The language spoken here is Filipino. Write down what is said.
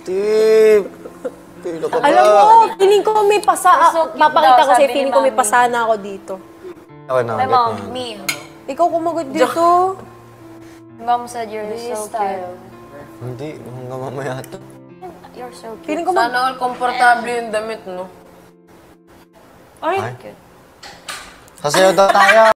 Steve! Alam mo, feeling ko may papakita ko sa'yo, feeling ko may pasana ako dito. Ako na, My mom, me. Ikaw kumagot dito. Mom said you're so cute. Hindi, hanggang mamaya ito. You're so cute. Feeling ko Sana all komportable yung damit, no? Ay, Sasayaw daw tayo!